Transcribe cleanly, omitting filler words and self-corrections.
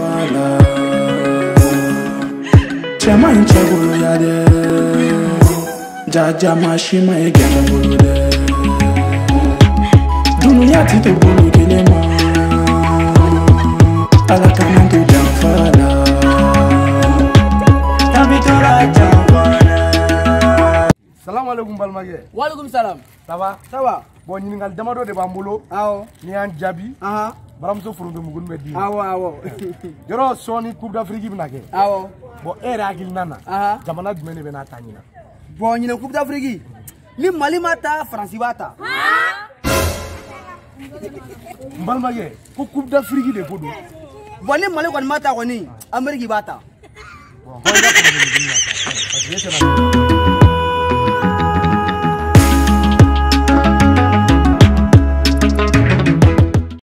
fala chama inchagulu yade jaja mashima egenda bulude dunia tito bulu kelema alakana to jamfala tabitora jamfala. Salam alaikum balmage. Walaikum salam. Ça va? Ça va. Bon ni ngal damado de bambulo. Awo. Ni an jabi. Aha. Baramso furu be mugun meddi. Awo awo. Yoro soni Coupe d'Afrique binake. Awo. Bon era agil nana. Aha. Jamana jumene be na tanyina. Bon ni Coupe d'Afrique. Ni Mali mata France bata. Balmage ko Coupe d'Afrique de kodo. Bon ni Mali kon mata ko ni Amerique bata. Bon,